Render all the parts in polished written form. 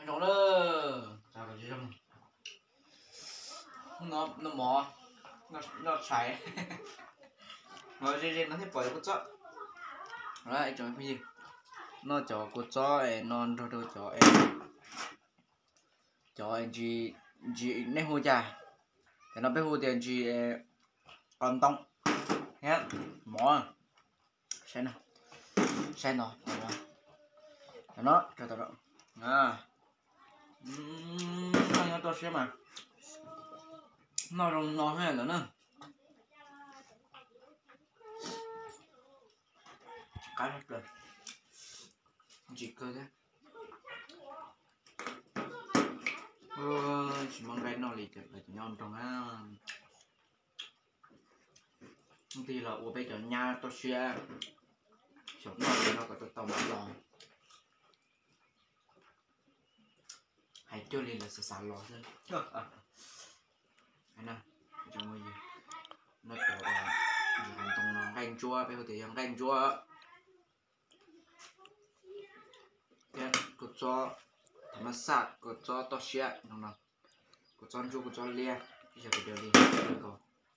Nó đó sao rồi chứ nó mò nó chạy nó riêng nó thích bỏ cái chó đấy cho cái gì nó cho cái chó ấy nó rồi cho anh chị nên hôi trà thì nó biết hôi tiền chị còn tông nhé mỏ xem nào nó cho tao đó nó to xem mà nó rồng nó hay là nữa cái hết rồi chỉ cơ thế chỉ mong cái nó lì được là nhon trong á công ty là uống bây giờ nhà tôi xe chỗ nó có tao mất rồi hãy cho lên là sẽ xả lò thôi anh nào trong ngồi gì nó có hành tông nó canh chua bây giờ thì canh chua thế có cho thằng sạt có cho to xe nó nào có cho chua có cho lia bây giờ cái điều đi rồi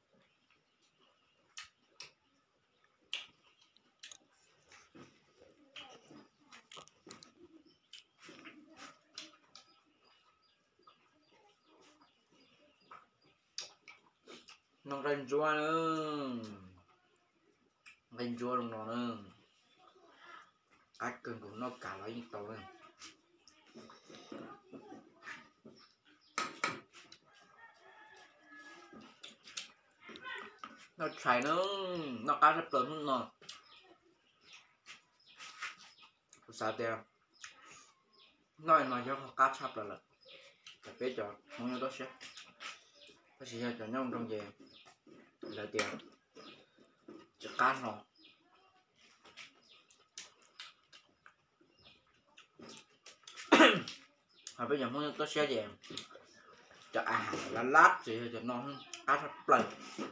nó canh chua nữa canh chua nó nữa cách cân của nó cả lấy những tàu này nó chạy nó cá rất lớn hơn nó sao tiêu nói cho cá sắp là cái bé cho không nhớ đó sẽ có gì cho nhau trong về là tiền cho cá nó hồi bây giờ muốn có xe về cho là lát gì cho nó cá sắp lần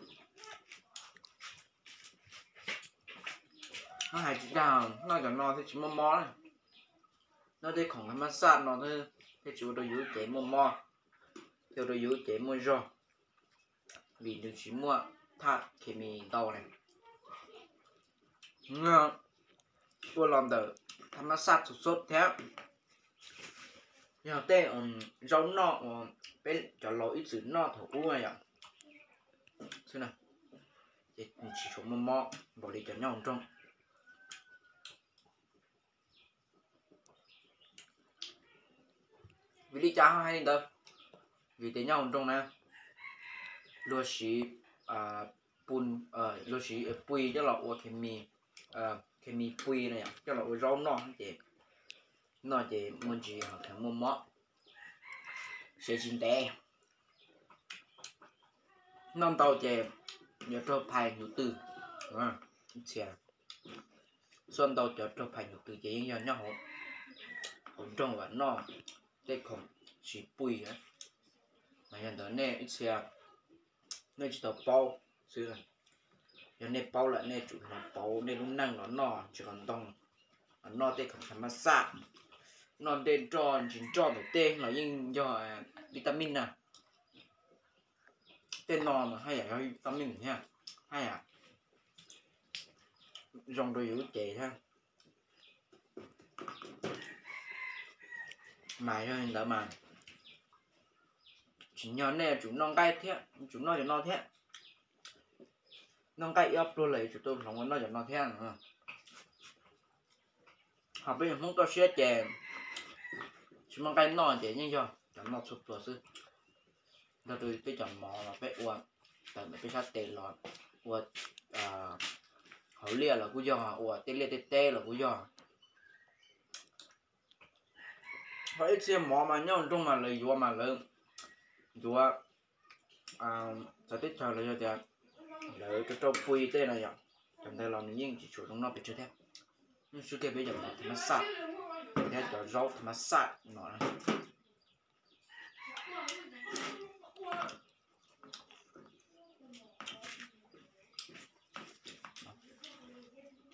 nó hay chỉ ra nó cho nó thì chỉ mò này nó đi khổng cái massage nó thôi thì chủ đồ yếu chế mò theo đồ yếu chế mua rồi vì được chỉ mua thắt thì mình tàu này ngon tôi làm được tham massage sốt thế giờ tên giống nó bên cho lỗi ít chữ nó thủ này ạ xem nào chỉ xuống mò bỏ đi cho nhau trong vì đi cháo hay đâu vì thế nhau trong này lúa xí bún lúa xí bùi cho là ô cái mì bùi này cho là ô rau nó chỉ muốn chỉ học thằng mua mó sẽ chín té non tàu chè nhớ cho phải nhiều từ chè xuân tàu cho phải nhiều từ chỉ nhớ nhau hỗn trong và nó cái không chỉ bùi á mà hiện tại nè ít xe nơi chỉ tàu bao xưa rồi giờ nè bao lại nè chủ là bao nè lúc năng nó chỉ còn tông nó tê không phải massage nó tê tròn chỉ tròn để tê nó nhưng do vitamin à tên nó mà hay là vitamin nha hay à dòng đồ yếu chế ha mày cho hình đỡ mà chỉ nhớ nè chúng non cay thế chúng nó cho nó thế non cay ấp tôi lấy chúng tôi không có nó cho nó thế nữa học bây giờ không có xe chè chúng nó cay nó chè như cho chẳng nó sụp rồi sư đó tôi cái chọn mò là phải uống tại vì cái sát tê lọt uống hậu lia là cú giò uống tê lia tê là cú giò phải xe mò mà nhau trong mà lấy vua mà lớn vua sẽ tích cho lấy cho lấy cái trâu pui tê này vậy trong đây là những chỉ chủ trong nó bị chưa thế nhưng suy kia bây giờ thì nó sạch thế cho rau thì nó sạch nó này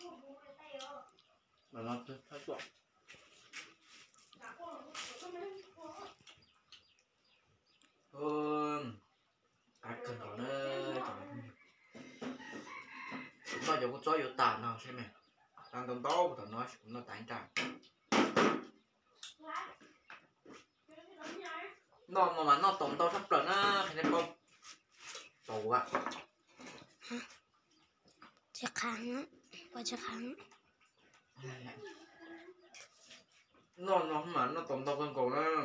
nó thấy quá giờ có cho tàn nào xem này đang tông to của nó tàn tràn nó mà nó tổng to sắp rồi nó thì nên không tù á จะค้างนะพอจะค้าง nó mà nó tổng to hơn cổ nó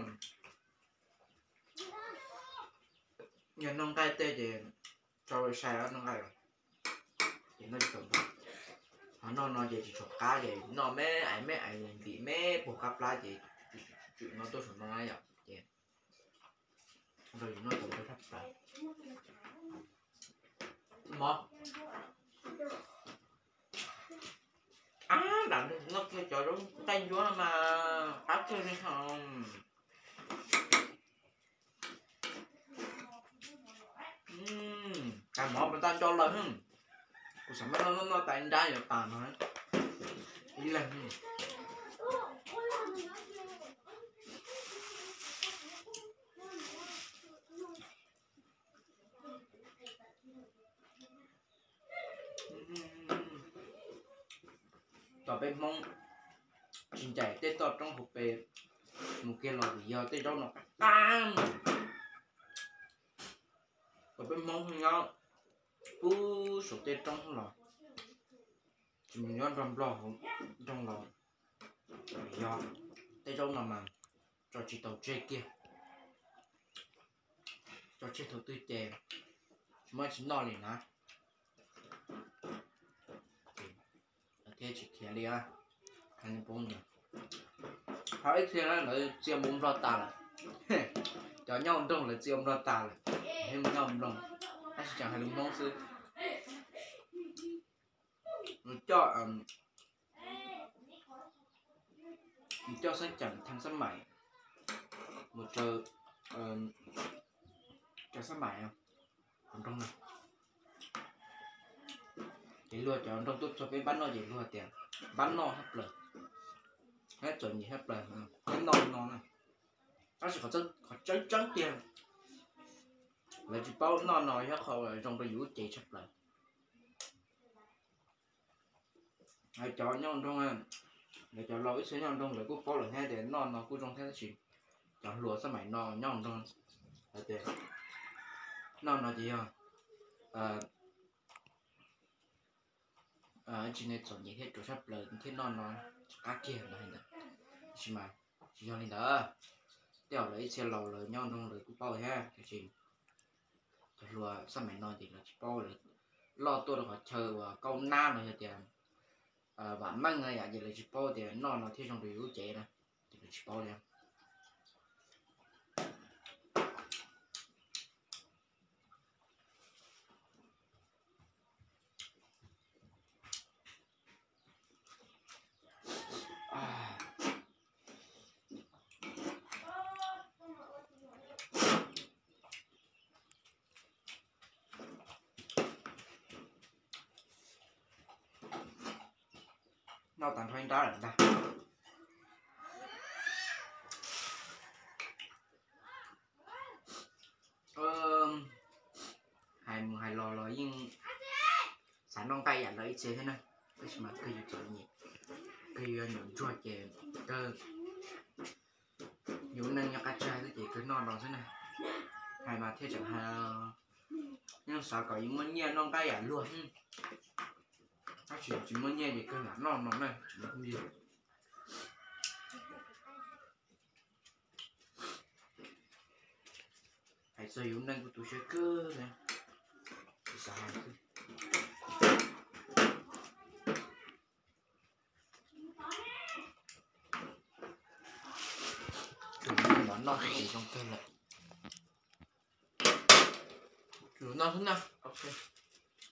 nhìn nó cay tê gì cho xài nó cay rồi thì nó tổng to nó chỉ chụp cá gì nó mấy ai bị mấy bộ cặp lá gì chuyện nó tôi phải nói vậy rồi nó tổng to thấp rồi mò đặng nó kia trời đúng tay vô mà áp chơi đi không cả mỏ mình ta cho lời hưng cuộc sống nó tay ra rồi tàn rồi đi làm gì tỏ bên mong trình chạy tết tọt trong hộp bề một kia lò gì giờ tết trong nó tam tỏ bên mong hơn nhau số tết trong không lò chỉ mình nhớ trong lò không trong lò do tết trong nào mà cho chị tàu chơi kia cho chơi thầu tư chè mới chỉ no liền hả thế chỉ kia đi à anh bông nhỉ hỏi thế là chiêm bông lo tà là cho nhau đông là chiêm lo tà là thêm nhau đông anh chỉ chẳng hay đúng không sư cho sáng chẳng thằng sân mày một giờ cho sân mày không còn trong này thì lừa cho trong tốt cho cái bán nó gì lừa tiền bán nó hết lời hết chuẩn gì hết lời hết non này nó sẽ có trắng tiền là chỉ bao non hết khâu là trong cái vũ trị sắp lời hãy cho nhau trong anh để cho lỗi sẽ nhau trong lại cũng có lời hay để non nó cũng trong thế gì chọn lúa sao mày non nhau trong là tiền non nó gì chỉ nên chọn những cái chỗ sắp lời thế non nó cá kia là hình chỉ mà chỉ cho nên đó đeo lấy xe lầu lời nhau trong lời cũng bao ha cái gì cho lúa sao mày non thì là chỉ bao lời lo tôi được chờ và câu nam rồi tiền và mang ngay vậy là chỉ bao tiền non nó theo trong đời yếu chế này thì là chỉ bao tiền nó tặng thoáng đó là ta hai lò nhưng sản đông tay ảnh lấy chế thế này cái mà cây chợ nhỉ cây những chua chè cơ nhiều năng nhạc cá trai cái gì cứ non đó thế này hay mà thế chẳng hạn nhưng sao có những món nhẹ non tay ảnh luôn nó chỉ món nhẹ gì cơ là non nó này chỉ không gì hãy sử dụng năng của tụi chơi cơ này sao món nó thì trong cơ lại nó thế nào ok